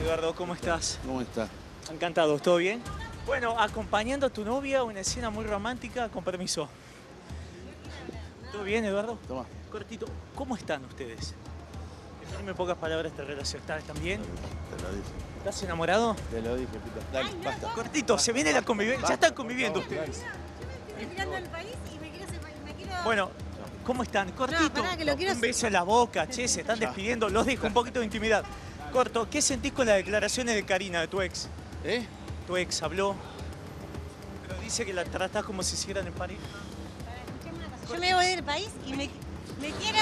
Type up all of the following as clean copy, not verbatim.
Eduardo, ¿cómo estás? ¿Cómo está? Encantado, ¿todo bien? Bueno, acompañando a tu novia a una escena muy romántica, con permiso. ¿Todo bien, Eduardo? Toma. Cortito, ¿cómo están ustedes? Dime en pocas palabras esta relación. ¿Están bien? Te lo dije. ¿Estás enamorado? Te lo dije, Pito. Dale, basta. Cortito, se viene la convivencia. Ya están conviviendo ustedes. Estoy mirando el país y me quiero... Bueno, ¿cómo están? Cortito. pará, que lo quiero Un beso en la boca, che, se están Ya. despidiendo. Los dejo un poquito de intimidad. Corto, ¿qué sentís con las declaraciones de Karina, de tu ex? ¿Eh? Tu ex habló, pero dice que la tratás como si siguieran en París. Yo me voy del país y me quiero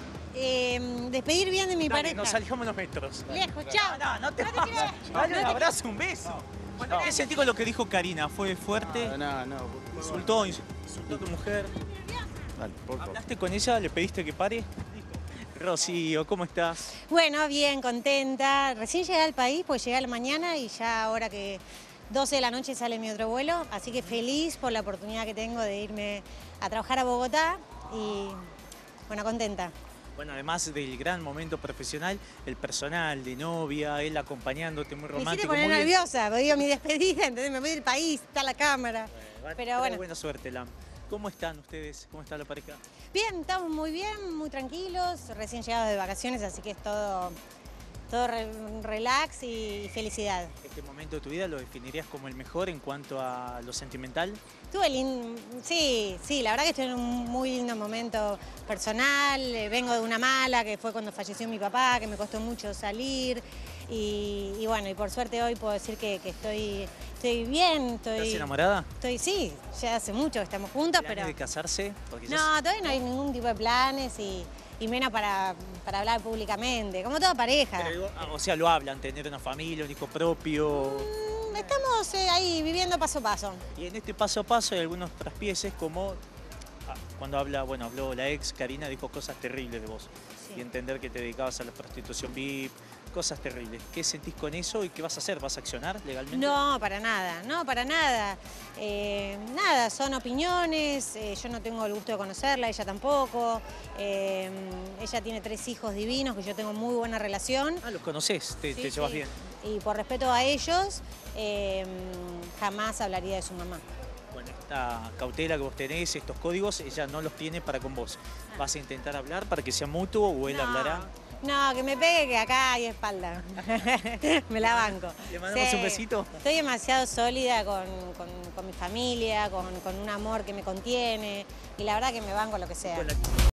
despedir bien de mi Dale, pareja. nos alejamos unos metros. Lejos, chao. No te No te vayas. quiero- Dale no un te- abrazo, un beso. Bueno, ¿qué sentís con lo que dijo Karina? ¿Fue fuerte? No. ¿Insultó a tu mujer? Dale, por favor. ¿Hablaste con ella? ¿Le pediste que pare? Rocío, ¿cómo estás? Bueno, bien, contenta. Recién llegué al país, pues llegué a la mañana y ya ahora que 12 de la noche sale mi otro vuelo. Así que feliz por la oportunidad que tengo de irme a trabajar a Bogotá y, bueno, contenta. Bueno, además del gran momento profesional, el personal de novia, él acompañándote, muy Me hiciste romántico. poner muy bien. nerviosa, porque digo mi despedida, entonces me voy del país, está la cámara. Pero bueno. Buena suerte, Lam. ¿Cómo están ustedes? ¿Cómo está la pareja? Bien, estamos muy bien, muy tranquilos, recién llegados de vacaciones, así que es todo relax y felicidad. ¿Este momento de tu vida lo definirías como el mejor en cuanto a lo sentimental? Sí, la verdad que estoy en un muy lindo momento personal, vengo de una mala, que fue cuando falleció mi papá, que me costó mucho salir, y bueno, y por suerte hoy puedo decir que estoy bien, ¿Estás enamorada? sí, ya hace mucho que estamos juntos, ¿Planes pero... de casarse? Porque ya No, todavía no hay ningún tipo de planes y menos para hablar públicamente, como toda pareja. Pero digo, o sea, lo hablan, tener una familia, un hijo propio. Estamos ahí viviendo paso a paso. Y en este paso a paso hay algunos traspieces como cuando habló la ex Karina, dijo cosas terribles de vos. Sí. Y entender que te dedicabas a la prostitución VIP, cosas terribles. ¿Qué sentís con eso y qué vas a hacer? ¿Vas a accionar legalmente? No, para nada, no, para nada. Nada, son opiniones, yo no tengo el gusto de conocerla, ella tampoco. Ella tiene 3 hijos divinos, que yo tengo muy buena relación. Ah, los conocés, te Sí, llevas sí. bien. Y por respeto a ellos, jamás hablaría de su mamá. Bueno, esta cautela que vos tenés, estos códigos, ella no los tiene para con vos. ¿Vas a intentar hablar para que sea mutuo o él hablará? No, que me pegue que acá hay espalda. Me la banco. ¿Le mandamos Sí, un besito? Estoy demasiado sólida con mi familia, con un amor que me contiene y la verdad que me banco lo que sea. Con la-